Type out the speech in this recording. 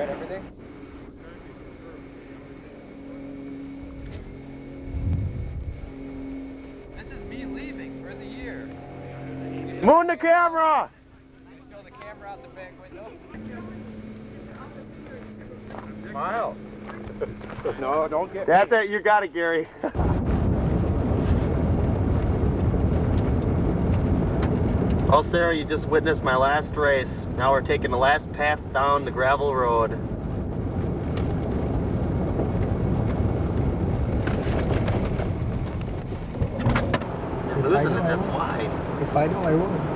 got everything? This is me leaving for the year. Moon the camera! Show the camera out the back window. Smile. No, don't get That's it, you got it, Gary. Well, Sarah, you just witnessed my last race. Now we're taking the last path down the gravel road. You're losing it, that's why. If I know, I would.